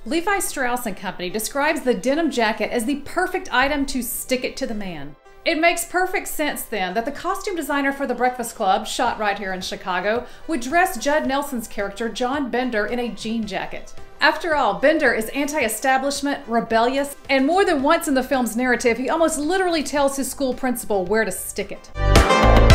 Levi Strauss Co. describes the denim jacket as the perfect item to stick it to the man. It makes perfect sense then that the costume designer for The Breakfast Club, shot right here in Chicago, would dress Judd Nelson's character John Bender in a jean jacket. After all, Bender is anti-establishment, rebellious, and more than once in the film's narrative, he almost literally tells his school principal where to stick it.